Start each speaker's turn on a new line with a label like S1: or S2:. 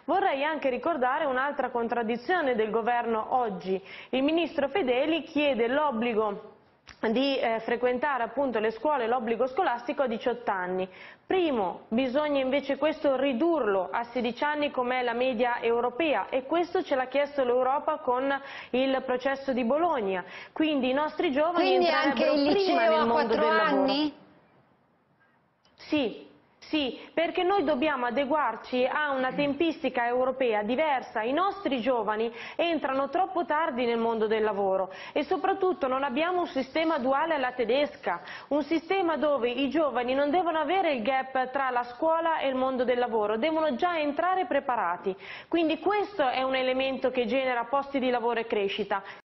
S1: Vorrei anche ricordare un'altra contraddizione del governo oggi. Il ministro Fedeli chiede l'obbligo di frequentare appunto le scuole, l'obbligo scolastico a 18 anni. Primo, bisogna invece questo ridurlo a 16 anni come è la media europea, e questo ce l'ha chiesto l'Europa con il processo di Bologna. Quindi i nostri giovani entrerebbero prima nel mondo del lavoro.
S2: Anni?
S1: Sì, perché noi dobbiamo adeguarci a una tempistica europea diversa. I nostri giovani entrano troppo tardi nel mondo del lavoro e soprattutto non abbiamo un sistema duale alla tedesca, un sistema dove i giovani non devono avere il gap tra la scuola e il mondo del lavoro, devono già entrare preparati. Quindi questo è un elemento che genera posti di lavoro e crescita.